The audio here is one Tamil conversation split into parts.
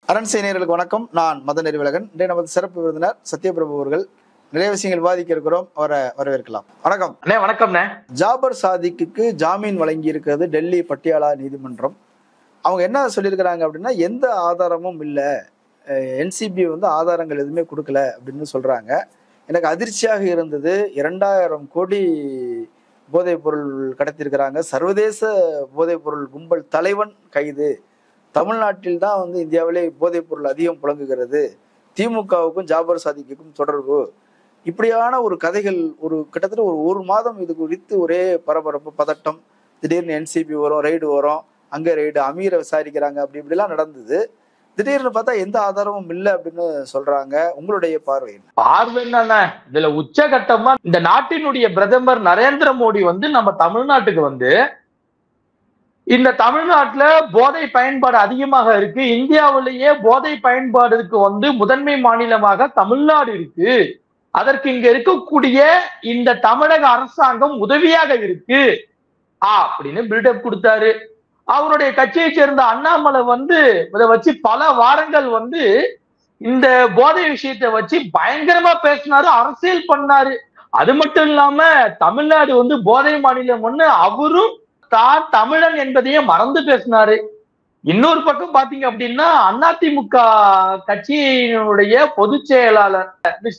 அரண்சை நேயர்களுக்கு வணக்கம். நான் மத நெறிவலகன். இன்றைய நமது சிறப்பு விருந்தினர் சத்யபிரபு அவர்கள். நிறைய விஷயங்கள் விவாதிக்க இருக்கிறோம். வரவேற்கலாம். வணக்கம். வணக்கம்ண்ணே. ஜாபர் சாதிக்கு ஜாமீன் வழங்கி இருக்கிறது டெல்லி பட்டியாலா நீதிமன்றம். அவங்க என்ன சொல்லியிருக்கிறாங்க அப்படின்னா, எந்த ஆதாரமும் இல்லை, என்சிபி ஆதாரங்கள் எதுவுமே கொடுக்கல அப்படின்னு சொல்றாங்க. எனக்கு அதிர்ச்சியாக இருந்தது. 2000 கோடி போதைப் பொருள் கடத்தியிருக்கிறாங்க. சர்வதேச போதைப் பொருள் கும்பல் தலைவன் கைது. தமிழ்நாட்டில் தான் இந்தியாவிலே போதைப் பொருள் அதிகம் புழங்குகிறது. திமுகவுக்கும் ஜாபர் சாதிக்குக்கும் தொடர்பு. இப்படியான ஒரு கதைகள் கிட்டத்தட்ட ஒரு மாதம் இது குறித்து ஒரே பரபரப்பு, பதட்டம். திடீர்னு என்சிபி வரும், ரெய்டு வரும், அங்க ரெய்டு, அமீரை விசாரிக்கிறாங்க, இப்படிலாம் நடந்தது. திடீர்னு பார்த்தா எந்த ஆதாரமும் இல்லை அப்படின்னு சொல்றாங்க. உங்களுடைய பார்வை என்ன? இதுல உச்சகட்டமா இந்த நாட்டினுடைய பிரதமர் நரேந்திர மோடி நம்ம தமிழ்நாட்டுக்கு இந்த தமிழ்நாட்டுல போதை பயன்பாடு அதிகமாக இருக்கு, இந்தியாவிலேயே போதை பயன்பாடுக்கு முதன்மை மாநிலமாக தமிழ்நாடு இருக்கு, அதற்கு இங்க இருக்கக்கூடிய இந்த தமிழக அரசாங்கம் உதவியாக இருக்கு அப்படின்னு பில்டப் கொடுத்தாரு. அவருடைய கட்சியை சேர்ந்த அண்ணாமலை இதை வச்சு பல வாரங்கள் இந்த போதை விஷயத்தை வச்சு பயங்கரமா பேசினாரு, அரசியல் பண்ணாரு. அது மட்டும் இல்லாம தமிழ்நாடு போதை மாநிலம் அவரும் தான் தமிழன் என்பதையே மறந்து பேசினாரு. இன்னொரு பக்கம் பாத்தீங்க அப்படின்னா, அதிமுக கட்சியினுடைய பொதுச் செயலாளர்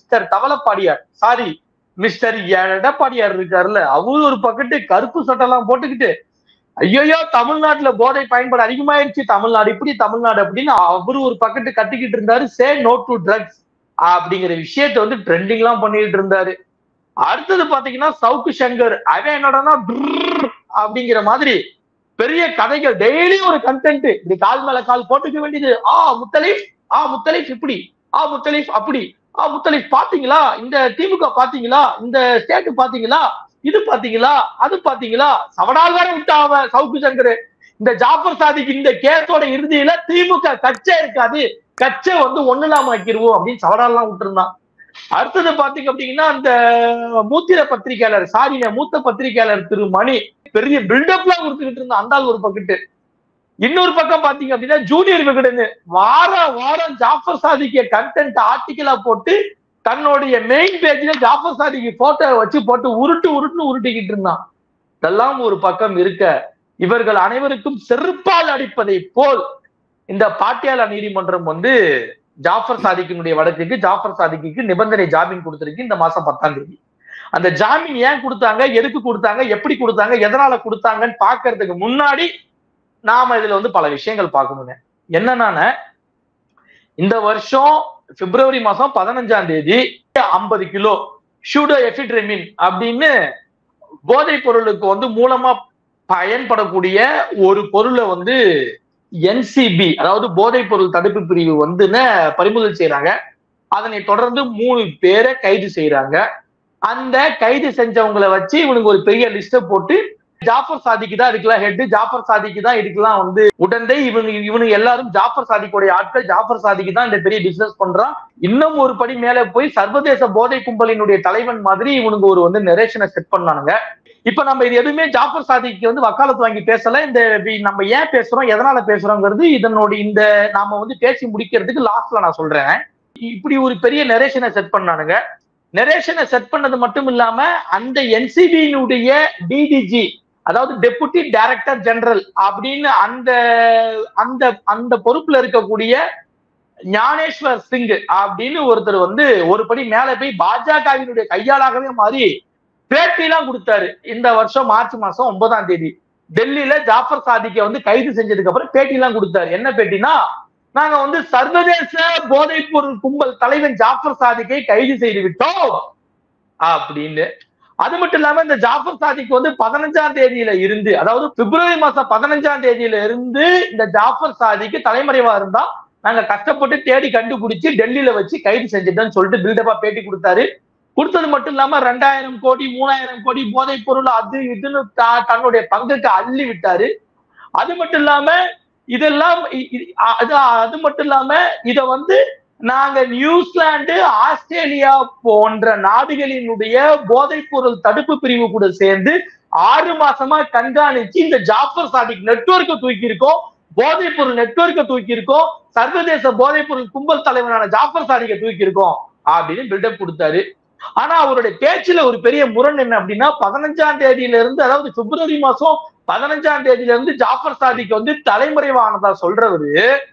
மிஸ்டர் எடப்பாடியார் இருக்காருல்ல, அவரு ஒரு பக்கத்து கருப்பு சட்டெல்லாம் போட்டுக்கிட்டு ஐயோ தமிழ்நாட்டுல போதை பயன்பாடு அதிகமாயிருச்சு, தமிழ்நாடு இப்படி தமிழ்நாடு அப்படின்னு அவரு ஒரு பக்கத்து கத்திக்கிட்டு இருந்தாரு. சே நோ டு ட்ரக்ஸ் அப்படிங்கிற விஷயத்த ட்ரெண்டிங் எல்லாம் பண்ணிட்டு இருந்தாரு. அடுத்தது பாத்தீங்கன்னா சவுக்கு சங்கர், அவன் என்னடா அப்படிங்கிற மாதிரி பெரிய கதைகள், டெய்லி ஒரு கண்டென்ட், இப்படி கால் மேல கால் போட்டுக்க வேண்டியது. முத்தலீஃப் இப்படி, முத்தலீஃப் அப்படி, முத்தலீஃப் பாத்தீங்களா, இந்த திமுக பாத்தீங்களா, இந்த ஸ்டேட் பாத்தீங்களா, இது பாத்தீங்களா, அது பாத்தீங்களா, சவடால் வர விட்டாவ சவுக்கு சங்கர். இந்த ஜாபர் சாதிக்கு இந்த கேஸோட இறுதியில திமுக கட்சே இருக்காது, கட்சை ஒண்ணுலாம ஆக்கிடுவோம் அப்படின்னு சவடால்லாம் விட்டுருந்தான். அடுத்தது பாத்தீங்க அப்படின்னா, அந்த மூத்த பத்திரிகையாளர் திரு மணி பெரிய பில்டப் எல்லாம் கொடுத்துக்கிட்டு இருந்தா அந்த ஒரு பக்கத்து. இன்னொரு பக்கம் பாத்தீங்க அப்படின்னா ஜூனியர் விகடன் வாரம் ஜாஃபர் சாதிக்கு கண்டென்ட் ஆர்டிகிளா போட்டு தன்னுடைய மெயின் பேஜ்ல ஜாஃபர் சாதிக்கு போட்டோ வச்சு போட்டு உருட்டிக்கிட்டு இருந்தான். இதெல்லாம் ஒரு பக்கம் இருக்க, இவர்கள் அனைவருக்கும் செருப்பால் அடிப்பதை போல் இந்த பாட்டியாலா நீதிமன்றம் ஜாஃபர் சாதிக்கினுடைய வழக்குக்கு ஜாஃபர் சாதிக்கு நிபந்தனை ஜாமீன் கொடுத்திருக்கு இந்த மாசம் 10ஆம் தேதி. அந்த ஜாமீன் ஏன் கொடுத்தாங்க, எதுக்கு கொடுத்தாங்க, எப்படி கொடுத்தாங்க, எதனால கொடுத்தாங்கன்னு பாக்குறதுக்கு முன்னாடி நாம இதுல பல விஷயங்கள் பார்க்கணுங்க. என்னன்னா, இந்த வருஷம் பிப்ரவரி மாசம் 15ஆம் தேதி 50 கிலோ ஷூடோ எஃபிட்ரெமின் அப்படின்னு போதைப் பொருளுக்கு மூலமா பயன்படக்கூடிய ஒரு பொருளை என்சிபி, அதாவது போதைப் பொருள் தடுப்பு பிரிவு பறிமுதல் செய்யறாங்க. அதனை தொடர்ந்து 3 பேரை கைது செய்யறாங்க. அந்த கைது செஞ்சவங்களை வச்சு இவனுக்கு ஒரு பெரிய லிஸ்ட போட்டு ஜாஃபர் சாதிக்கு தான் இதுக்கெல்லாம் ஹெட், ஜாஃபர் சாதிக்கு தான் இதுக்கெல்லாம் உடந்தை, இவனுக்கு எல்லாரும் ஜாஃபர் சாதிக்குடைய ஆட்கள், ஜாஃபர் சாதிக்கு தான் இந்த பெரிய பிசினஸ் பண்றான். இன்னும் ஒரு படி மேல போய் சர்வதேச போதை கும்பலினுடைய தலைவன் மாதிரி இவனுக்கு ஒரு நரேஷனை செட் பண்ணானுங்க. இப்ப நம்ம இது எதுவுமே ஜாஃபர் சாதிக்கு வக்காலத்து வாங்கி பேசல. இந்த நம்ம ஏன் பேசுறோம், எதனால பேசுறோங்கிறது இந்த நாம பேசி முடிக்கிறதுக்கு லாஸ்ட்ல நான் சொல்றேன். இப்படி ஒரு பெரிய நரேஷனை செட் பண்ணானுங்க. நரேஷனை செட் பண்ணது மட்டும் இல்லாம அந்த என்சிபியினுடைய டிடிஜி, அதாவது டெபுட்டி டைரக்டர் ஜெனரல் அப்படின்னு அந்த பொறுப்புல இருக்கக்கூடிய ஞானேஸ்வர் சிங் அப்படின்னு ஒருத்தர் ஒரு படி மேல போய் பாஜகவினுடைய கையாளாகவே மாறி பேட்டிலாம் கொடுத்தாரு. இந்த வருஷம் மார்ச் மாசம் 9ஆம் தேதி டெல்லியில ஜாஃபர் சாதிக்க கைது செஞ்சதுக்கு அப்புறம் பேட்டிலாம் கொடுத்தாரு. என்ன பேட்டினா, நாங்க சர்வதேச போதைப் பொருள் கும்பல் தலைவன் ஜாஃபர் சாதிக்கை கைது செய்து விட்டோம் அப்படின்னு. அது மட்டும் இல்லாம இந்த ஜாஃபர் சாதிக்கு 15ஆம் தேதியில இருந்து, அதாவது பிப்ரவரி மாசம் 15ஆம் தேதியில இருந்து இந்த ஜாஃபர் சாதிக்கு தலைமறைவா இருந்தா நாங்க கஷ்டப்பட்டு தேடி கண்டுபிடிச்சு டெல்லியில வச்சு கைது செஞ்சுட்டோம்னு சொல்லிட்டு பில்டப்பா பேட்டி கொடுத்தாரு. கொடுத்தது மட்டும் இல்லாம 2000 கோடி 3000 கோடி போதைப் பொருள் அது இதுன்னு தன்னுடைய பங்குக்கு அள்ளி விட்டாரு. அது மட்டும் இல்லாம இதெல்லாம் அது மட்டும் இல்லாம இத நாங்க நியூசிலாந்து, ஆஸ்திரேலியா போன்ற நாடுகளினுடைய போதைப் பொருள் தடுப்பு பிரிவு கூட சேர்ந்து 6 மாசமா கண்காணிச்சு இந்த ஜாஃபர் சாதிக் நெட்வொர்க்கை தூக்கி இருக்கோம். போதைப் பொருள் நெட்வொர்க்கை தூக்கி இருக்கோம், சர்வதேச போதைப் பொருள் கும்பல் தலைவரான ஜாஃபர் சாதிக்கை தூக்கி இருக்கோம் அப்படின்னு பில்டப் கொடுத்தாரு. ஆனா அவருடைய பேச்சுல ஒரு பெரிய முரண் என்ன அப்படின்னா, 15ஆம் தேதியில இருந்து, அதாவது பிப்ரவரி மாசம் 15ஆம் தேதியில இருந்து ஜாஃபர் சாதிக்கு வந்து தலைமறைவானதா சொல்றவரு,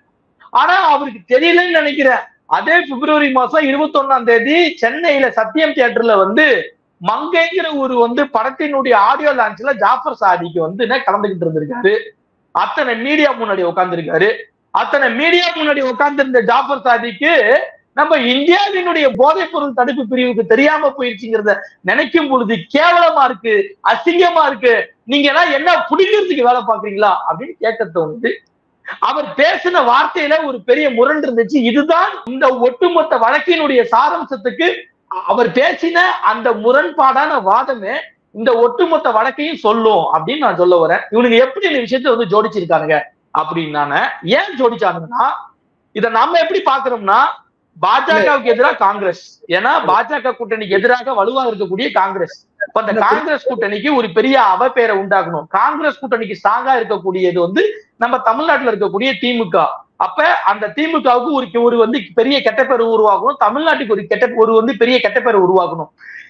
ஆனா அவருக்கு தெரியலன்னு நினைக்கிறேன், அதே பிப்ரவரி மாசம் 21ஆம் தேதி சென்னையில சத்தியம் தியேட்டர்ல வந்து மங்கைங்கிற ஒரு வந்து படத்தினுடைய ஆடியோ லான்ச்ல ஜாஃபர் சாதிக்கு வந்து கலந்துகிட்டு இருந்திருக்காரு. அத்தனை மீடியா முன்னாடி உட்கார்ந்துருக்காரு. அத்தனை மீடியா முன்னாடி உட்கார்ந்து இருந்த ஜாஃபர் சாதிக்கு நம்ம இந்தியாவினுடைய போதைப் பொருள் தடுப்பு பிரிவுக்கு தெரியாம போயிருச்சுங்கிறத நினைக்கும் பொழுது கேவலமா இருக்கு, அசிங்கமா இருக்கு. நீங்க எல்லாம் என்ன புடிக்கிறதுக்கு வேலை பாக்குறீங்களா அப்படின்னு கேட்க தோணுது. அவர் பேசின வார்த்தையில ஒரு பெரிய முரண் இருந்துச்சு. இதுதான் இந்த ஒட்டுமொத்த வழக்கினுடைய சாராம்சத்துக்கு அவர் பேசின அந்த முரண்பாடான வாதமே இந்த ஒட்டுமொத்த வழக்கையும் சொல்லும் அப்படின்னு நான் சொல்ல வரேன். இவனுங்க எப்படி இந்த விஷயத்த வந்து ஜோடிச்சிருக்கானுங்க அப்படின்னு ஏன் ஜோடிச்சானுங்கன்னா, இதை நாம எப்படி பாக்குறோம்னா, பாஜகவுக்கு எதிராக காங்கிரஸ், ஏன்னா பாஜக கூட்டணிக்கு எதிராக வலுவா இருக்கக்கூடிய காங்கிரஸ், இப்ப அந்த காங்கிரஸ் கூட்டணிக்கு ஒரு பெரிய அவப்பேரை உண்டாக்கணும். காங்கிரஸ் கூட்டணிக்கு ஸ்ட்ராங்கா இருக்கக்கூடியது வந்து நம்ம தமிழ்நாட்டுல இருக்கக்கூடிய திமுக. அப்ப அந்த திமுகவுக்கு ஒரு வந்து பெரிய கெட்ட பேர் உருவாகணும், தமிழ்நாட்டுக்கு ஒரு வந்து பெரிய கெட்ட பேர் உருவாக்கணும்.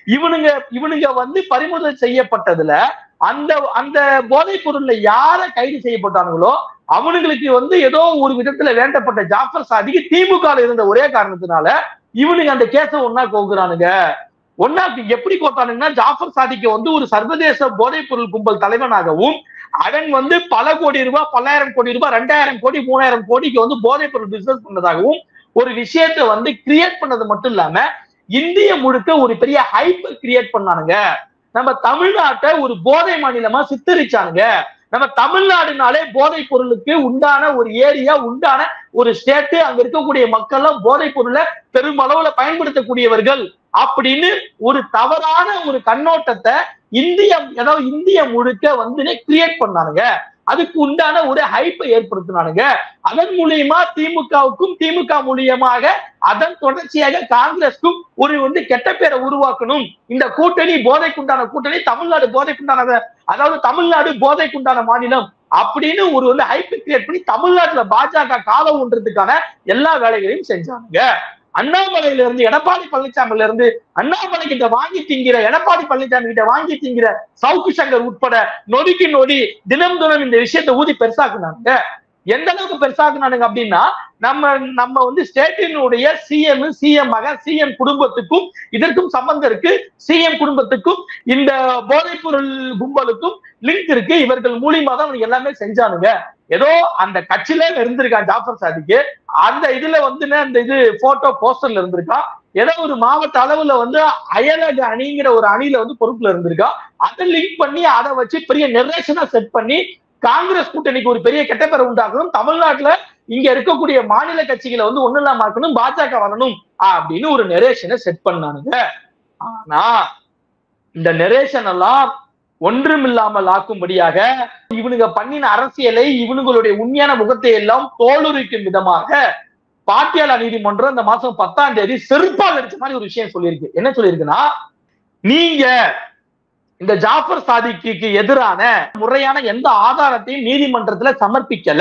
இவனுங்க வந்து பறிமுதல் செய்யப்பட்டதுல அந்த அந்த போதைப் பொருள்ல யார கைது செய்யப்பட்டானுங்களோ அவனுங்களுக்கு வந்து ஏதோ ஒரு விதத்துல வேண்டப்பட்ட ஜாஃபர் சாதிக்கு திமுக இருந்த ஒரே காரணத்தினால இவனுங்க அந்த கேஸ ஒன்னா கோக்குறானுங்க. ஒன்னா எப்படி கோத்தானுங்கன்னா, ஜாஃபர் சாதிக்கு வந்து ஒரு சர்வதேச போதைப் பொருள் கும்பல் தலைவனாகவும், அவன் வந்து பல கோடி ரூபாய், 10,000 கோடி ரூபாய், 2,000 கோடி, 3,000 கோடிக்கு வந்து போதைப் பொருள் பிசினஸ் பண்ணதாகவும் ஒரு விஷயத்தை வந்து கிரியேட் பண்ணது மட்டும் இல்லாம இந்திய முழுக்க ஒரு பெரிய ஹைப் கிரியேட் பண்ணானுங்க. நம்ம தமிழ்நாட்டை ஒரு போதை மாநிலமா சித்தரிச்சானுங்க. நம்ம தமிழ்நாடுனாலே போதைப் பொருளுக்கு உண்டான ஒரு ஏரியா, உண்டான ஒரு ஸ்டேட், அங்க இருக்கக்கூடிய மக்கள் எல்லாம் போதைப் பொருளை பெருமளவுல பயன்படுத்தக்கூடியவர்கள் அப்படின்னு ஒரு தவறான ஒரு கண்ணோட்டத்தை இந்திய முழுக்க வந்து கிரியேட் பண்ணானுங்க. அதுக்கு உண்டான ஒரு ஹைப்பை ஏற்படுத்தினானுங்க. அதன் மூலியமா திமுக மூலியமாக அதன் தொடர்ச்சியாக காங்கிரஸ்க்கும் ஒரு வந்து கெட்ட பேரை உருவாக்கணும். இந்த கூட்டணி போதைக்குண்டான கூட்டணி, தமிழ்நாடு போதைக்குண்டான, அதாவது தமிழ்நாடு போதைக்குண்டான மாநிலம் அப்படின்னு ஒரு வந்து ஹைப்பை கிரியேட் பண்ணி தமிழ்நாட்டுல பாஜக காலம் ஒன்றதுக்கான எல்லா வேலைகளையும் செஞ்சாங்க. அண்ணாமலையில இருந்து, எடப்பாடி பழனிசாமில இருந்து, அண்ணாமலை கிட்ட வாங்கி திங்கிற, எடப்பாடி பழனிசாமி கிட்ட வாங்கி திங்கிற சவுக்கு சங்கர் உட்பட நொடிக்கு நொடி தினம் இந்த விஷயத்தை ஊதி பெருசாக்குனாங்க. எந்த அளவுக்கு பெருசாக்குனானுங்க அப்படின்னா, நம்ம வந்து ஸ்டேட்டினுடைய சிஎம் மகன், சிஎம் குடும்பத்துக்கும் இதற்கும் சம்பந்தம் இருக்கு. சிஎம் குடும்பத்துக்கும் இந்த போதைப் பொருள் கும்பலுக்கும் லிங்க் இருக்கு. இவர்கள் மூலியமா தான் எல்லாமே செஞ்சானுங்க. ஏதோ அந்த கட்சியில இருந்திருக்கான் ஜாஃபர் சாதிக்கு, அந்த இதுல வந்து அந்த இது போட்டோ போஸ்டர்ல இருந்திருக்கான். ஏதோ ஒரு மாவட்ட அளவுல வந்து அயலக அணிங்கிற ஒரு அணியில வந்து பொறுப்புல இருந்திருக்கான். அதை லிங்க் பண்ணி அதை வச்சு பெரிய நெரேஷனா செட் பண்ணி காங்கிரஸ் கூட்டணிக்கு ஒரு பெரிய கெட்ட பேரை உண்டாக்கணும், தமிழ்நாட்டுல இங்க இருக்கக்கூடிய மாநில கட்சிகளை வந்து ஒண்ணு இல்லாம ஆக்கணும், பாஜக வரணும் அப்படின்னு ஒரு நெரேஷனை செட் பண்ணானுங்க. ஆனா இந்த நெரேஷன் எல்லாம் ஒன்றுமில்லாமல் ஆக்கும்படியாக இவனுங்க பண்ணின அரசியலை, இவனுங்களுடைய உண்மையான முகத்தை எல்லாம் தோலுரிக்கும் விதமாக பாட்டியாலா நீதிமன்றம் இந்த மாசம் 10ஆம் தேதி செருப்பால் அடிச்ச மாதிரி ஒரு விஷயம் சொல்லியிருக்கு. என்ன சொல்லியிருக்குன்னா, நீங்க இந்த ஜாஃபர் சாதிக்கு எதிரான முறையான எந்த ஆதாரத்தையும் நீதிமன்றத்துல சமர்ப்பிக்கல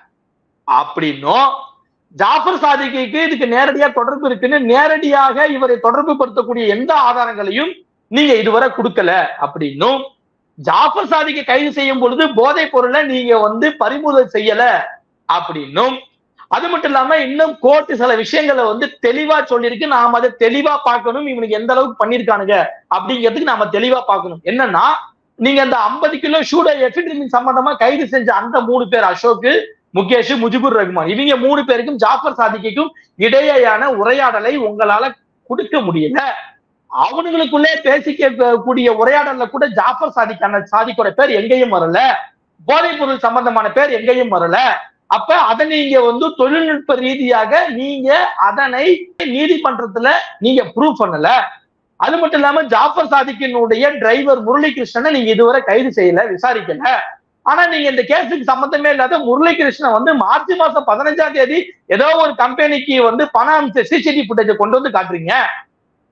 அப்படின்னும், ஜாஃபர் சாதிக்கு இதுக்கு நேரடியா தொடர்பு இருக்குன்னு நேரடியாக இவரை தொடர்பு படுத்தக்கூடிய எந்த ஆதாரங்களையும் நீங்க இதுவரை கொடுக்கல அப்படின்னும், ஜாஃபர் சாதிக்கு கைது செய்யும் பொழுது போதைப் பொருளை நீங்க வந்து பறிமுதல் செய்யல அப்படின்னும், அது மட்டும் இல்லாம இன்னும் கோர்ட் சில விஷயங்களை வந்து தெளிவா சொல்லியிருக்கு. நாம அதை தெளிவா பார்க்கணும், இவனுக்கு எந்த அளவுக்கு பண்ணிருக்கானுங்க அப்படிங்கிறதுக்கு நாம தெளிவா பார்க்கணும். என்னன்னா, நீங்க அந்த 50 கிலோ ஷூட எஃபிட்ரின் சம்பந்தமா கைது செஞ்ச அந்த 3 பேர், அசோக், முகேஷ், முஜிபுர் ரஹ்மான், இவங்க 3 பேருக்கும் ஜாஃபர் சாதிக்கும் இடையேயான உரையாடலை உங்களால கொடுக்க முடியல. அவனுங்களுக்குள்ளே பேசிக்க கூடிய உரையாடல்ல கூட ஜாஃபர் சாதிக்கோட பேர் எங்கேயும் வரல, போதைப் பொருள் சம்பந்தமான பேர் எங்கேயும் வரல. அப்ப அதை நீங்க வந்து தொழில்நுட்ப ரீதியாக நீங்க அதனை நீதிமன்றத்துல நீங்க ப்ரூவ் பண்ணல. அது மட்டும் இல்லாம ஜாஃபர் சாதிக்கினுடைய டிரைவர் முரளிகிருஷ்ணனை நீங்க இதுவரை கைது செய்யல, விசாரிக்கல. ஆனா நீங்க இந்த கேஸுக்கு சம்பந்தமே இல்லாத முரளிகிருஷ்ணன் வந்து மார்ச் மாசம் 15ஆம் தேதி ஏதோ ஒரு கம்பெனிக்கு வந்து பணம் சிசிடிவி ஃபுட்டேஜ் கொண்டு வந்து காட்டுறீங்க.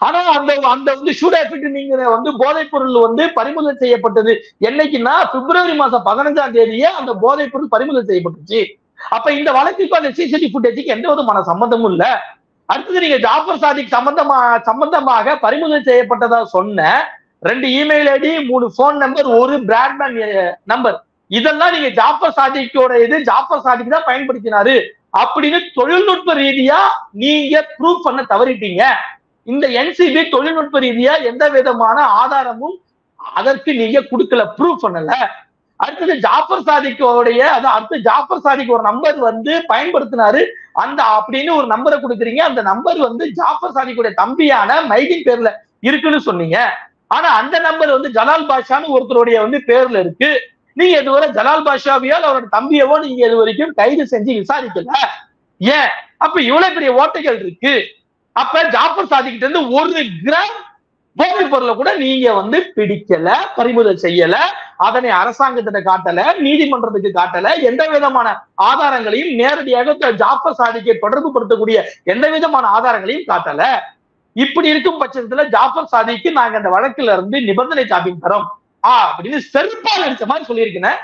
ஆனா அந்த அந்த வந்து ஷூட் எஃபெக்ட் நீங்க வந்து போதைப் பொருள் வந்து பறிமுதல் செய்யப்பட்டது என்னைக்குன்னா பிப்ரவரி மாசம் 15ஆம் தேதியே அந்த போதைப் பொருள் பறிமுதல் செய்யப்பட்டுச்சு. அப்ப இந்த வழக்குக்கும் அந்த சிசிடிவி ஃபுட்டேஜுக்கு எந்த விதமான சம்பந்தமும் இல்ல. அடுத்தது நீங்க ஜாஃபர் சாதிக் சம்பந்தமாக பறிமுதல் செய்யப்பட்டதா சொன்ன 2 email ID, 3 phone number, 1 broadband number, இதெல்லாம் நீங்க ஜாஃபர் சாதிக்கோட ஜாஃபர் சாதிக் தான் பயன்படுத்தினாரு அப்படின்னு தொழில்நுட்ப ரீதியா நீங்க ப்ரூவ் பண்ண தவறிட்டீங்க. இந்த என்சிபி தொழில்நுட்ப ரீதியா எந்த விதமான ஆதாரமும் அதற்கு நீங்க கொடுக்கல, ப்ரூவ் பண்ணல. அடுத்தது ஜாஃபர் சாதிக்கோடைய அடுத்து ஜாஃபர் சாதிக் ஒரு நம்பர் வந்து பயன்படுத்தினாரு அந்த அப்படின்னு ஒரு நம்பரை கொடுக்குறீங்க. அந்த நம்பர் வந்து ஜாஃபர் சாதிக்குடைய தம்பியான மைடின் பேர்ல இருக்குன்னு சொன்னீங்க. ஆனா அந்த நம்பர் வந்து ஜலால் பாஷான்னு ஒருத்தருடைய வந்து பேர்ல இருக்கு. நீங்க இதுவரை ஜலால் பாஷாவையோ அவரோட தம்பியவோ நீங்க இது வரைக்கும் கைது செஞ்சு விசாரிக்கல. ஏன்? அப்ப இவ்வளவு பெரிய ஓட்டைகள் இருக்கு. அப்ப ஜாஃபர் சாதிக்கிட்ட இருந்து 1 கிராம் போதைப் பொருளை கூட நீங்க வந்து பிடிக்கல, பறிமுதல் செய்யல, அதனை அரசாங்கத்திட்ட காட்டல, நீதிமன்றத்துக்கு காட்டல, எந்த விதமான ஆதாரங்களையும் நேரடியாக ஜாஃபர் சாதிக்கை தொடர்பு படுத்தக்கூடிய எந்த விதமான ஆதாரங்களையும் காட்டல. இப்படி இருக்கும் பட்சத்துல ஜாஃபர் சாதிக்கு நாங்க அந்த வழக்குல இருந்து நிபந்தனை ஜாமீன் தரோம் அப்படின்னு செருப்பால் அடிச்ச மாதிரி சொல்லியிருக்கேன்.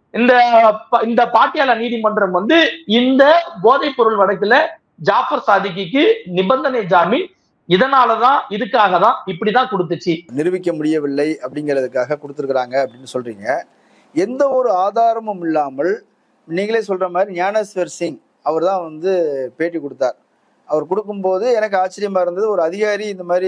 இந்த பாட்டியாலா நீதிமன்றம் வந்து இந்த போதைப் பொருள் வழக்குல ஜாஃபர் சாதிக்கு நிபந்தனை ஜாமீன் இதனாலதான் இதுக்காக தான் இப்படிதான் கொடுத்துச்சு. நிரூபிக்க முடியவில்லை அப்படிங்கிறதுக்காக கொடுத்துருக்குறாங்க அப்படின்னு சொல்றீங்க. எந்த ஒரு ஆதாரமும் இல்லாமல் நீங்களே சொல்ற மாதிரி ஞானேஸ்வர் சிங் அவர் தான் வந்து பேட்டி கொடுத்தார். அவர் கொடுக்கும்போது எனக்கு ஆச்சரியமா இருந்தது. ஒரு அதிகாரி இந்த மாதிரி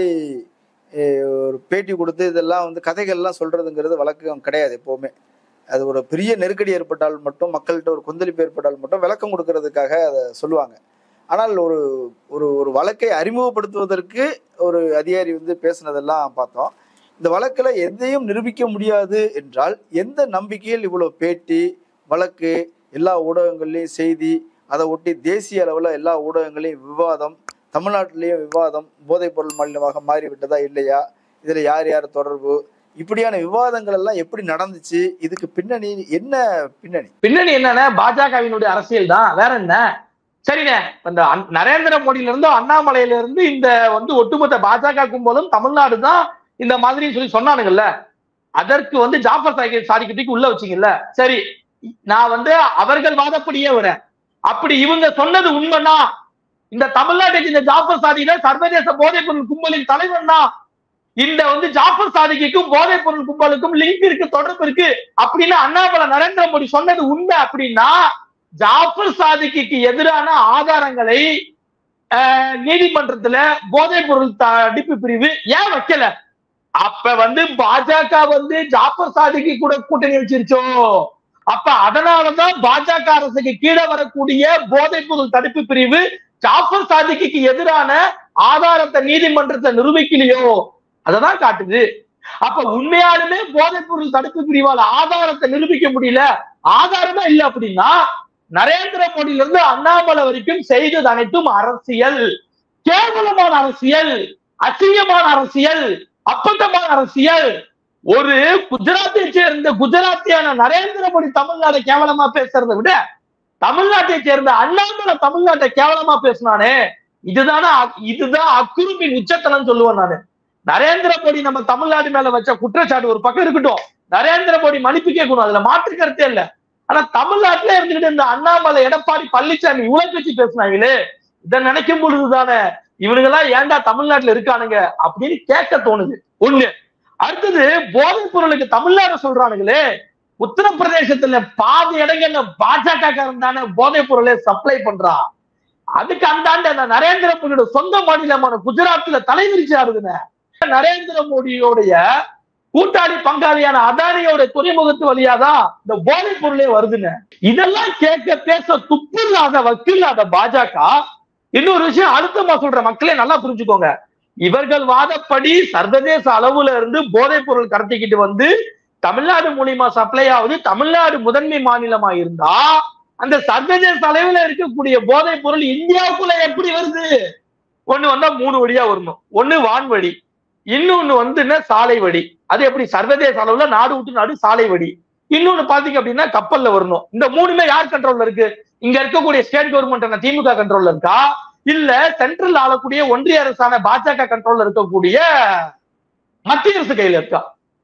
ஒரு பேட்டி கொடுத்து இதெல்லாம் வந்து கதைகள்லாம் சொல்றதுங்கிறது வழக்கம் கிடையாது எப்பவுமே. அது ஒரு பெரிய நெருக்கடி ஏற்பட்டால் மட்டும், மக்கள்கிட்ட ஒரு கொந்தளிப்பு ஏற்பட்டால் மட்டும் விளக்கம் கொடுக்கறதுக்காக அதை சொல்லுவாங்க. ஆனால் ஒரு ஒரு ஒரு வழக்கை அறிமுகப்படுத்துவதற்கு ஒரு அதிகாரி வந்து பேசினதெல்லாம் பார்த்தோம். இந்த வழக்குல எதையும் நிரூபிக்க முடியாது என்றால் எந்த நம்பிக்கையில் இவ்வளவு பேட்டி, வழக்கு, எல்லா ஊடகங்கள்லையும் செய்தி, அதை ஒட்டி தேசிய அளவுல எல்லா ஊடகங்களையும் விவாதம், தமிழ்நாட்டிலேயும் விவாதம், போதைப் பொருள் மாநிலமாக மாறிவிட்டதா இல்லையா, இதுல யார் யார் தொடர்பு, இப்படியான விவாதங்கள் எல்லாம் எப்படி நடந்துச்சு? இதுக்கு பின்னணி என்ன? பின்னணி என்னன்னா பாஜகவினுடைய அரசியல் தான், வேற என்ன? சரிண்ணே, இந்த நரேந்திர மோடியில இருந்து அண்ணாமலையில இருந்து இந்த வந்து ஒட்டுமொத்த பாஜக கும்பலும் தமிழ்நாடு தான் இந்த மாதிரி சொல்லி சொன்னானுங்கல்ல, அதற்கு வந்து ஜாஃபர் சாதிக்கு உள்ள வச்சிங்கல்ல. சரி, நான் வந்து அவர்கள் வாதப்படியே வரேன். அப்படி இவங்க சொன்னது உண்மைன்னா இந்த தமிழ்நாட்டை இந்த ஜாஃபர் சாதிக்கு சர்வதேச போதைப் பொருள் கும்பலின் தலைவர் தான். இந்த வந்து ஜாஃபர் சாதிக்கும் போதைப் பொருள் கும்பலுக்கும் லிங்க் இருக்கு, தொடர்பு இருக்கு அப்படின்னு அண்ணாமலை நரேந்திர மோடி சொன்னது உண்மை அப்படின்னா ஜாஃபர் சாதிக்கு எதிரான ஆதாரங்களை நீதிமன்றத்துல போதைப் பொருள் தடுப்பு பிரிவு ஏன் வைக்கல? அப்ப வந்து பாஜக வந்து ஜாஃபர் சாதிக்கு கூட கூட்டணி வச்சிருச்சோ. அப்ப அதனாலதான் பாஜக அரசுக்கு கீழே வரக்கூடிய போதைப் பொருள் தடுப்பு பிரிவு ஜாஃபர் சாதிக்கு எதிரான ஆதாரத்தை நீதிமன்றத்தை நிரூபிக்கலையோ, அததான் காட்டுது. அப்ப உண்மையாலுமே போதைப் பொருள் தடுப்பு பிரிவால் ஆதாரத்தை நிரூபிக்க முடியல, ஆதாரமே இல்லை அப்படின்னா நரேந்திர மோடியில இருந்து அண்ணாமலை வரைக்கும் செய்தது அனைத்தும் அரசியல், கேவலமான அரசியல், அசிங்கமான அரசியல், அப்பட்டமான அரசியல். ஒரு குஜராத்தை சேர்ந்த குஜராத்தியான நரேந்திர மோடி தமிழ்நாட்டை கேவலமா பேசுறதை விட தமிழ்நாட்டை சேர்ந்த அண்ணாமலை தமிழ்நாட்டை கேவலமா பேசினானே, இதுதான் அக்குறும்பின் உச்சத்தனம் சொல்லுவேன் நானு. நரேந்திர மோடி நம்ம தமிழ்நாடு மேல வச்ச குற்றச்சாட்டு ஒரு பக்கம் இருக்கட்டும், நரேந்திர மோடி மன்னிப்பு கேட்கணும், அதுல மாற்று கருத்தே இல்ல. ஆனா தமிழ்நாட்டுல இருந்துகிட்டு இந்த அண்ணாமலை, எடப்பாடி பழனிசாமி இவ்வளவு வச்சு பேசினாங்களே, இதை நினைக்கும் பொழுதுதானே இவனுங்க எல்லாம் ஏன்டா தமிழ்நாட்டுல இருக்கானுங்க அப்படின்னு கேட்க தோணுது. ஒண்ணு. அடுத்தது போதைப் பொருளுக்கு தமிழ்நாடு சொல்றானுங்களே, உத்தரப்பிரதேசத்துல பாதி இடங்கள்ல பாஜக காரன் தானே போதைப் பொருளை சப்ளை பண்றான். அதுக்கு அந்த நரேந்திர மோடியோட சொந்த மாநிலமான குஜராத்ல தலைவிரிச்சாருதுன்னு நரேந்திர மோடியோடைய கூட்டாளி பங்காளியான அதானியோட துறைமுகத்து வழியாதான் இந்த போதைப் பொருளே வருதுன்னு. இதெல்லாம் கேட்க பேச துப்பு இல்லாத வக்கில்லாத பாஜக. இன்னொரு விஷயம் அழுத்தமா சொல்ற மக்களே நல்லா புரிஞ்சுக்கோங்க, இவர்கள் வாதப்படி சர்வதேச அளவுல இருந்து போதைப் பொருள் கடத்திக்கிட்டு வந்து தமிழ்நாடு மூலியமா சப்ளை ஆகுது. தமிழ்நாடு முதன்மை மாநிலமா இருந்தா அந்த சர்வதேச அளவுல இருக்கக்கூடிய போதைப் பொருள் இந்தியாவுக்குள்ள எப்படி வருது? ஒண்ணு வந்தா 3 வழியா வரணும். ஒண்ணு வான்வழி, இன்னொன்னு வந்து சாலை வழி. அது எப்படி? சர்வதேச அளவுல நாடு விட்டு நாடு சாலை வழி. இன்னொன்னு பாத்தீங்க அப்படின்னா கப்பல்ல வரணும். இந்த 3மே யார் கண்ட்ரோல்ல இருக்கு? இங்க இருக்கக்கூடிய ஸ்டேட் கவர்மெண்ட் திமுக கண்ட்ரோல்ல இருக்கா, இல்ல சென்ட்ரல் ஆளக்கூடிய ஒன்றிய அரசான பாஜக கண்ட்ரோல்ல இருக்கக்கூடிய மத்திய அரசு கையில இருக்கா?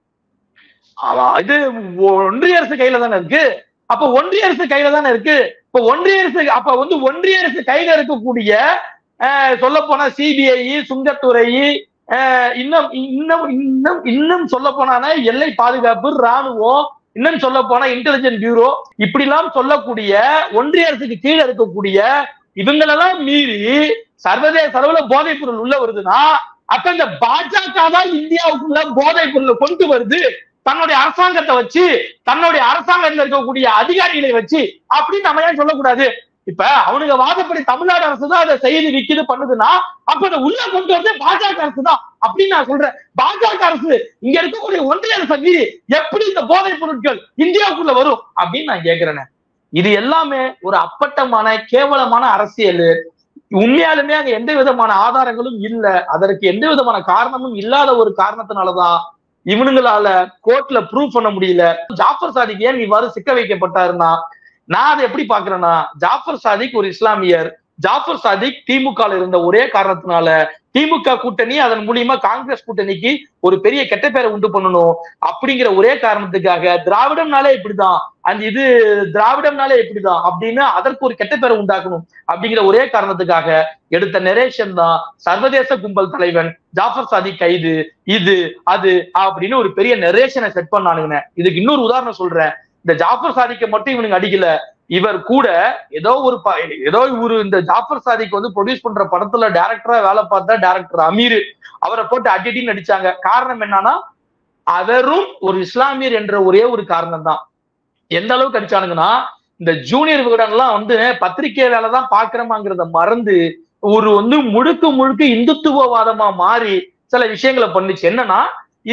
இது ஒன்றிய அரசு கையில தானே இருக்கு. அப்ப ஒன்றிய அரசு கையில தானே இருக்கு. இப்ப ஒன்றிய அரசு கையில இருக்கக்கூடிய சொல்ல போனா சிபிஐ, சுங்கத்துறை, இன்னும் இன்னும் இன்னும் இன்னும் சொல்ல போனா எல்லை பாதுகாப்பு, ராணுவம், இன்னும் சொல்ல போனா இன்டெலிஜென்ஸ் பியூரோ, இப்படி எல்லாம் சொல்லக்கூடிய ஒன்றிய அரசுக்கு கீழே இருக்கக்கூடிய இவங்களெல்லாம் மீறி சர்வதேச அளவுல போதைப் பொருள் உள்ள வருதுன்னா அப்ப இந்த பாஜக தான் இந்தியாவுக்குள்ள போதைப் பொருளை கொண்டு வருது தன்னுடைய அரசாங்கத்தை வச்சு, தன்னுடைய அரசாங்கத்தில் இருக்கக்கூடிய அதிகாரிகளை வச்சு அப்படின்னு நம்ம ஏன் சொல்லக்கூடாது? இப்ப அவனுங்க வாதப்படி தமிழ்நாடு அரசு தான் அதை செய்து விக்குது பண்ணுதுன்னா அப்ப அதை உள்ள கொண்டு வந்து பாஜக அரசு தான் அப்படின்னு நான் சொல்றேன். பாஜக அரசு இங்க இருக்கக்கூடிய ஒன்றிய அரசு மீறி எப்படி இந்த போதைப் பொருட்கள் இந்தியாவுக்குள்ள வரும் அப்படின்னு நான் கேட்கிறேன். இது எல்லாமே ஒரு அப்பட்டமான கேவலமான அரசியல். உண்மையாலுமே அங்க எந்த விதமான ஆதாரங்களும் இல்ல, அதற்கு எந்த விதமான காரணமும் இல்லாத ஒரு காரணத்தினாலதான் இவனுங்களால கோர்ட்ல ப்ரூவ் பண்ண முடியல. ஜாஃபர் சாதிக் ஏன் இவ்வாறு சிக்க வைக்கப்பட்டாருன்னா, நான் அதை எப்படி பாக்குறேன்னா, ஜாஃபர் சாதிக் ஒரு இஸ்லாமியர். ஜாஃபர் சாதிக் திமுக இருந்த ஒரே காரணத்தினால திமுக கூட்டணி அதன் மூலியமா காங்கிரஸ் கூட்டணிக்கு ஒரு பெரிய கெட்ட பேரை உண்டு பண்ணணும் அப்படிங்கிற ஒரே காரணத்துக்காக திராவிடம்னாலே இப்படிதான், அந்த இது திராவிடம்னாலே இப்படிதான் அப்படின்னு அதற்கு ஒரு கெட்ட பேரை உண்டாக்கணும் அப்படிங்கிற ஒரே காரணத்துக்காக எடுத்த நெரேஷன் தான் சர்வதேச கும்பல் தலைவன் ஜாஃபர் சாதிக் கைது, இது அது அப்படின்னு ஒரு பெரிய நெரேஷனை செட் பண்ணானுங்க. இதுக்கு இன்னொரு உதாரணம் சொல்றேன். இந்த ஜாஃபர் சாதிக்கை மட்டும் இவனுக்கு அடிக்கல, இவர் கூட ஏதோ ஒரு இந்த ஜாஃபர் சாதிக் ப்ரொடியூஸ் பண்ற படத்துல டைரக்டரா வேலை பார்த்த டைரக்டர் அமீர், அவரை போட்டு அடின்னு நடிச்சாங்க. காரணம் என்னன்னா, அவரும் ஒரு இஸ்லாமியர் என்ற ஒரே ஒரு காரணம் தான். எந்த அளவுக்கு அடிச்சானுங்கன்னா, இந்த ஜூனியர் விகடன் எல்லாம் பத்திரிகை வேலைதான் பாக்குறமாங்கிறத மறந்து ஒரு முழுக்க முழுக்க இந்துத்துவவாதமா மாறி சில விஷயங்களை பண்ணுச்சு. என்னன்னா,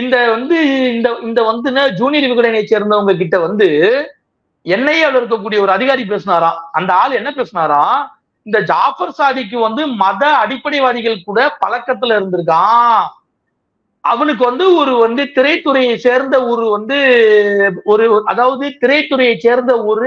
இந்த ஜூனியர் விகடனை சேர்ந்தவங்க கிட்ட என்ஐஏல இருக்கக்கூடிய ஒரு அதிகாரி பேசினாராம். அந்த ஆள் என்ன பேசினாராம், இந்த ஜாஃபர் சாதிக்கு மத அடிப்படைவாதிகள் கூட பழக்கத்துல இருந்திருக்கான். அவனுக்கு ஒரு திரைத்துறையை சேர்ந்த அதாவது திரைத்துறையை சேர்ந்த ஒரு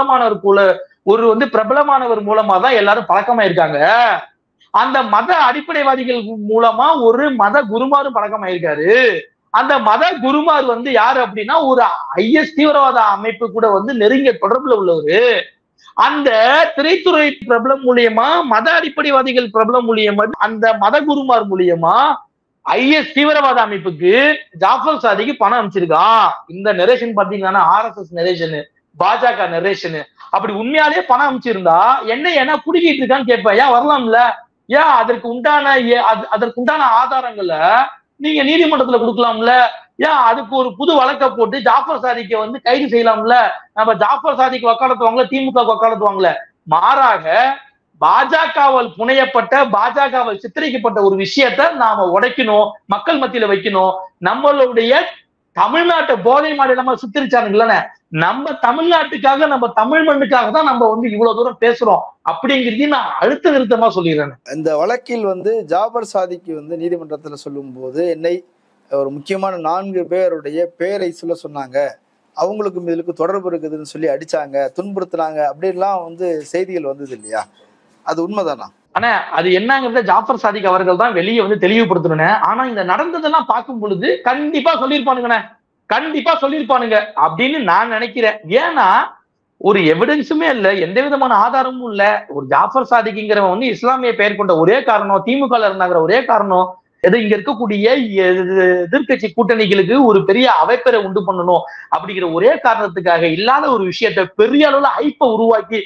பிரபலமானவர் மூலமா தான் எல்லாரும் பழக்கமா இருக்காங்க. அந்த மத அடிப்படைவாதிகள் மூலமா ஒரு மத குருமாரும் பழக்கமாயிருக்காரு. அந்த மத குருமார் யாரு அப்படின்னா ஒரு ஐஎஸ் தீவிரவாத அமைப்பு கூட நெருங்கிய தொடர்புல உள்ளவரு. அந்த திரைத்துறை பிரபலம் மூலியமா, மத அடிப்படைவாதிகள் பிரபலம் மூலியமா, அந்த மத குருமார் மூலியமா ஐஎஸ் தீவிரவாத அமைப்புக்கு ஜாஃபர் சாதிக்கு பணம் அமைச்சிருக்கான். இந்த நெரேஷன் பாத்தீங்கன்னா RSS நெரேஷனு, பாஜக நெரேஷனு. அப்படி உண்மையாலே பணம் அமைச்சிருந்தா என்ன புடிக்கிட்டு இருக்கான்னு கேட்பேன். ஏன் வரலாம்ல? ஏன் அதற்கு உண்டான ஆதாரங்களை நீங்க நீதிமன்றத்துல கொடுக்கலாம்ல? ஏன் அதுக்கு ஒரு புது வழக்கை போட்டு ஜாஃபர் சாதிக்க கைது செய்யலாம்ல? நம்ம ஜாஃபர் சாதிக்கு வக்காலத்து வாங்கல, திமுக வக்காலத்து வாங்கல. மாறாக பாஜகவால் புனையப்பட்ட, பாஜகவால் சித்தரிக்கப்பட்ட ஒரு விஷயத்த நாம உடைக்கணும், மக்கள் மத்தியில வைக்கணும். நம்மளுடைய தமிழ்நாட்டை போதை மாநிலமா சித்தரிச்சானுங்களே, நம்ம தமிழ்நாட்டுக்காக, நம்ம தமிழ் மண்ணுக்காக தான் நம்ம இவ்வளவு தூரம் பேசுறோம் அப்படிங்கிறதையும் நான் அழுத்த நிறுத்தமா சொல்லிடுறேன். இந்த வழக்கில் ஜாஃபர் சாதிக்கு நீதிமன்றத்துல சொல்லும் போது என்னை ஒரு முக்கியமான 4 பேருடைய பேரை சொன்னாங்க, அவங்களுக்கும் இதுக்கு தொடர்பு இருக்குதுன்னு சொல்லி அடிச்சாங்க, துன்புறுத்தினாங்க அப்படின்லாம் செய்திகள் வந்தது இல்லையா? அது உண்மைதானா? ஆனா அது என்னங்கிறத ஜாஃபர் சாதிக் அவர்கள் தான் வெளியே தெளிவுபடுத்தணும். ஆனா இந்த நடந்ததெல்லாம் பார்க்கும் பொழுது கண்டிப்பா சொல்லியிருப்பானுங்க அப்படின்னு நான் நினைக்கிறேன். ஏன்னா ஒரு எவிடன்ஸுமே இல்ல, எந்த விதமான ஆதாரமும் இல்ல. ஒரு ஜாஃபர் சாதிக்ங்கிறவன் இஸ்லாமிய பெயர் கொண்ட ஒரே காரணம், திமுக இருந்தாங்கிற ஒரே காரணம், இங்க இருக்கக்கூடிய எதிர்கட்சி கூட்டணிகளுக்கு ஒரு பெரிய அவைப்பெறை உண்டு பண்ணணும் அப்படிங்கிற ஒரே காரணத்துக்காக இல்லாத ஒரு விஷயத்த பெரிய அளவுல ஐப்ப உருவாக்கி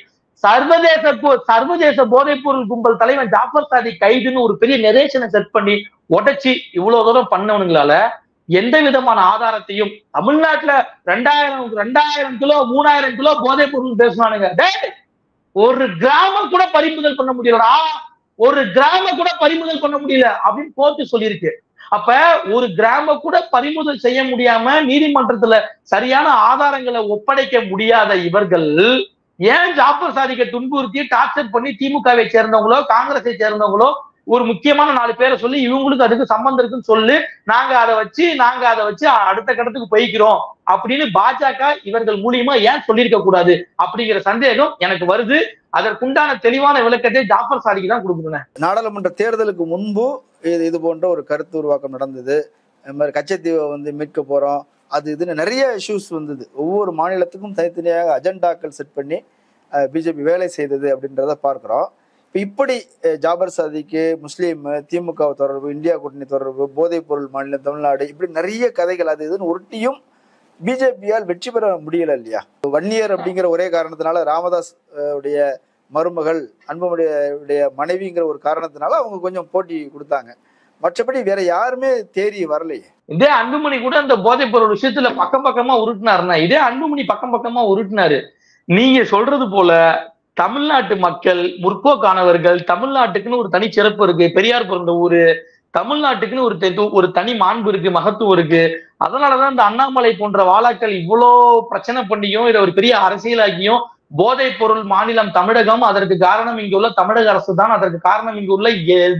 சர்வதேச போதைப் பொருள் கும்பல் தலைவன் ஜாஃபர் சாதிக் கைதுன்னு ஒரு பெரிய நெரேஷனை செட் பண்ணி உடைச்சி இவ்வளவு தூரம் பண்ணவனுங்களால எந்த விதமான ஆதாரத்தையும் தமிழ்நாட்டுல 2000 கிலோ 3000 கிலோ போதைப் பொருள் பேசுவானுங்க. ஒரு கிராமம் கூட பறிமுதல் பண்ண முடியலடா, ஒரு கிராமம் கூட பறிமுதல் பண்ண முடியல அப்படின்னு கோர்ட்டு சொல்லியிருக்கு. அப்ப ஒரு கிராம கூட பறிமுதல் செய்ய முடியாம நீதிமன்றத்துல சரியான ஆதாரங்களை ஒப்படைக்க முடியாத இவர்கள் ஏன் ஜாஃபர் சாதிக்கை துன்புறுத்தி டார்ச்சர் பண்ணி திமுகவை சேர்ந்தவங்களோ காங்கிரஸை சேர்ந்தவங்களோ ஒரு முக்கியமான 4 பேரை சொல்லி இவங்களுக்கு அதுக்கு சம்பந்தம் இருக்குன்னு சொல்லு, நாங்க அதை வச்சு அடுத்த கட்டத்துக்கு போய்க்கிறோம் அப்படின்னு பாஜக இவர்கள் மூலியமா ஏன் சொல்லியிருக்க கூடாது அப்படிங்கிற சந்தேகம் எனக்கு வருது. அதற்குண்டான தெளிவான விளக்கத்தை ஜாஃபர் சாதிக்கு தான் கொடுக்கணும். நாடாளுமன்ற தேர்தலுக்கு முன்பு இது போன்ற ஒரு கருத்து உருவாக்கம் நடந்தது. இந்த மாதிரி கச்சத்தீவை மீட்க போறோம், அது இதுன்னு நிறைய இஷ்யூஸ் வந்தது. ஒவ்வொரு மாநிலத்துக்கும் தனித்தனியாக அஜெண்டாக்கள் செட் பண்ணி பிஜேபி வேலை செய்தது அப்படின்றத பார்க்கிறோம். இப்படி ஜாபர் சாதிக்கு முஸ்லீம், திமுக தொடர்பு, இந்தியா கூட்டணி தொடர்பு, போதைப் பொருள் மாநிலம் தமிழ்நாடு, இப்படி நிறைய கதைகள் அது இதுன்னு உருட்டியும் பிஜேபியால் வெற்றி பெற முடியல இல்லையா? வன்னியர் அப்படிங்கிற ஒரே காரணத்தினால, ராமதாஸ் உடைய மருமகள் அன்புமணியுடைய மனைவிங்கிற ஒரு காரணத்தினால அவங்க கொஞ்சம் போட்டி கொடுத்தாங்க. மற்றபடி வேற யாருமே தேறி வரலையே. இதே அன்புமணி கூட அந்த போதைப் பொருள் விஷயத்துல பக்கம் பக்கமா உருட்டினாருன்னா, இதே அன்புமணி பக்கம் பக்கமா உருட்டினாரு. நீங்க சொல்றது போல தமிழ்நாட்டு மக்கள், முற்போக்கானவர்கள், தமிழ்நாட்டுக்குன்னு ஒரு தனி சிறப்பு இருக்கு, பெரியார் பிறந்த ஊரு, தமிழ்நாட்டுக்குன்னு ஒரு தனி மாண்பு இருக்கு, மகத்துவம் இருக்கு. அதனாலதான் இந்த அண்ணாமலை போன்ற வாழாக்கள் இவ்வளோ பிரச்சனை பண்ணியும் இதை ஒரு பெரிய அரசியலாக்கியும், போதைப் பொருள் மாநிலம் தமிழகம், அதற்கு காரணம் இங்க உள்ள தமிழக அரசு தான், அதற்கு காரணம் இங்க உள்ள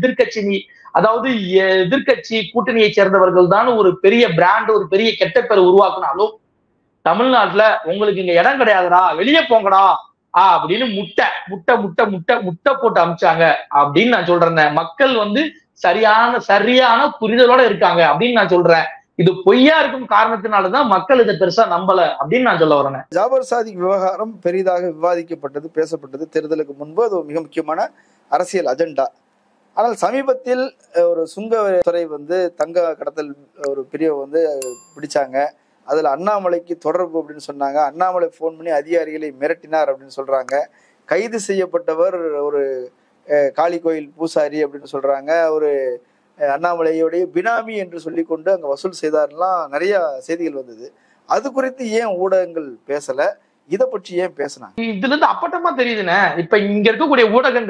எதிர்கட்சி கூட்டணியை சேர்ந்தவர்கள் தான் ஒரு பெரிய பிராண்ட், ஒரு பெரிய கெட்ட பேரை உருவாக்குனாலும் தமிழ்நாட்டுல உங்களுக்கு இங்க இடம் கிடையாதுடா, வெளியே போங்கடா அப்படின்னு முட்டை போட்டு அமிச்சாங்க அப்படின்னு நான் சொல்றேன். மக்கள் சரியான புரிதலோட இருக்காங்க அப்படின்னு நான் சொல்றேன். இது பொய்யா இருக்கும் காரணத்தினாலதான் மக்கள் இதை பெருசா நம்பல அப்படின்னு நான் சொல்ல வரேன். ஜாபர் சாதிக் விவகாரம் பெரிதாக விவாதிக்கப்பட்டது, பேசப்பட்டது தேர்தலுக்கு முன்பு. அது மிக முக்கியமான அரசியல் அஜெண்டா. ஆனால் சமீபத்தில் ஒரு சுங்கத்துறை தங்க கடத்தல் ஒரு பிரிவை பிடிச்சாங்க. அதுல அண்ணாமலைக்கு தொடர்பு அப்படின்னு சொன்னாங்க. அண்ணாமலை போன் பண்ணி அதிகாரிகளை மிரட்டினார் அப்படின்னு சொல்றாங்க. கைது செய்யப்பட்டவர் ஒரு காளி கோயில் பூசாரி அப்படின்னு சொல்றாங்க. ஒரு அண்ணாமலையுடைய பினாமி என்று சொல்லி கொண்டு அங்க வசூல் செய்தார்லாம் நிறைய செய்திகள் வந்தது. அது குறித்து ஏன் ஊடகங்கள் பேசல? இதை பற்றி ஏன் பேசினாங்க? இதுல இருந்து அப்பட்டமா தெரியுதுன்னு. இப்ப இங்க இருக்கக்கூடிய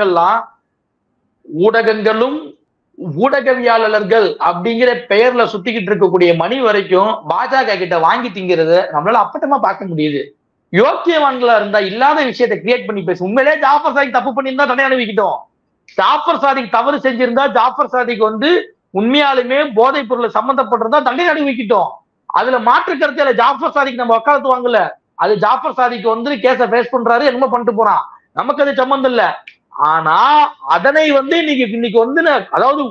ஊடகங்களும் ஊடகவியலாளர்கள் அப்படிங்கிற பெயர்ல சுத்திக்கிட்டு இருக்கக்கூடிய மணி வரைக்கும் பாஜக கிட்ட வாங்கி திங்கிறத நம்மளால அப்பட்டமா பார்க்க முடியுது. யோக்கியவான்களா இருந்தா இல்லாத விஷயத்தை கிரியேட் பண்ணி பேசு. உண்மையிலே ஜாஃபர் சாதிக் தப்பு பண்ணியிருந்தா தடை அனுபவிக்கிட்டோம். ஜாஃபர் சாதிக் தவறு செஞ்சிருந்தா, ஜாஃபர் சாதிக் உண்மையாலுமே போதைப் பொருளை சம்பந்தப்பட்டிருந்தா தண்டனை அனுபவிக்கிட்டோம். அதுல மாற்று கருத்துல ஜாஃபர் சாதிக் நம்ம வக்காலத்து வாங்கல. அது ஜாஃபர் சாதிக் கேஸை ஃபேஸ் பண்றாரு, என்னமோ பண்ணிட்டு போறான், நமக்கு அது சம்பந்தம் இல்ல. ஆனா அதனை இன்னைக்கு அதாவது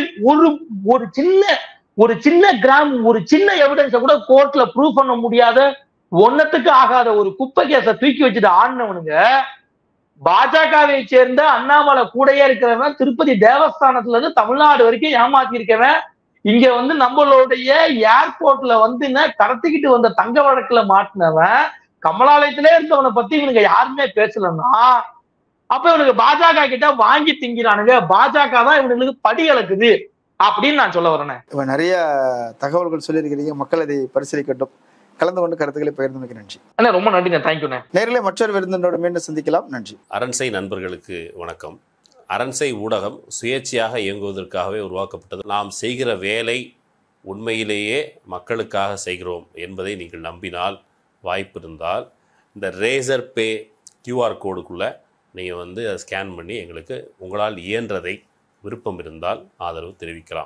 ஒரு சின்ன கிராம், ஒரு சின்ன எவிடன்ஸ கூட கோர்ட்ல ப்ரூவ் பண்ண முடியாத, ஒன்னத்துக்கு ஆகாத ஒரு குப்பை கேஸ தூக்கி வச்சுட்டு ஆடினவனுங்க பாஜகவை சேர்ந்த அண்ணாமலை கூடையே இருக்கிறவன், திருப்பதி தேவஸ்தானத்துல இருந்து தமிழ்நாடு வரைக்கும் ஏமாத்தி இருக்கவன், இங்க நம்மளுடைய ஏர்போர்ட்ல கடத்திக்கிட்டு வந்த தங்க வழக்குல மாட்டினவன், கமலாலயத்திலே இருந்தவனை பத்தி இவனுங்க யாருமே பேசலன்னா, அப்ப இவனுக்கு பாஜக கிட்ட வாங்கி திங்கிறானுங்க. பாஜக தான் இவனுக்கு படி அளக்குது அப்படின்னு நான் சொல்ல வரேன். நிறைய தகவல்கள் சொல்லியிருக்கிறீங்க, மக்கள் அதை பரிசீலிக்கட்டும். கலந்து கொண்டு கருத்துக்களை பகிர்ந்தமைக்கு நன்றி. ரொம்ப நன்றிங்க. தேங்க்யூண்ணே. நேரிலே மற்றொரு விருந்தினோடு மீண்டும் சந்திக்கலாம். நன்றி. அரண்சை நண்பர்களுக்கு வணக்கம். அரண்சை ஊடகம் சுயேட்சையாக இயங்குவதற்காகவே உருவாக்கப்பட்டது. நாம் செய்கிற வேலை உண்மையிலேயே மக்களுக்காக செய்கிறோம் என்பதை நீங்கள் நம்பினால், வாய்ப்பு இருந்தால் இந்த ரேசர் பே QR கோடுக்குள்ளே நீங்கள் அதை ஸ்கேன் பண்ணி எங்களுக்கு உங்களால் இயன்றதை, விருப்பம் இருந்தால் ஆதரவு தெரிவிக்கலாம்.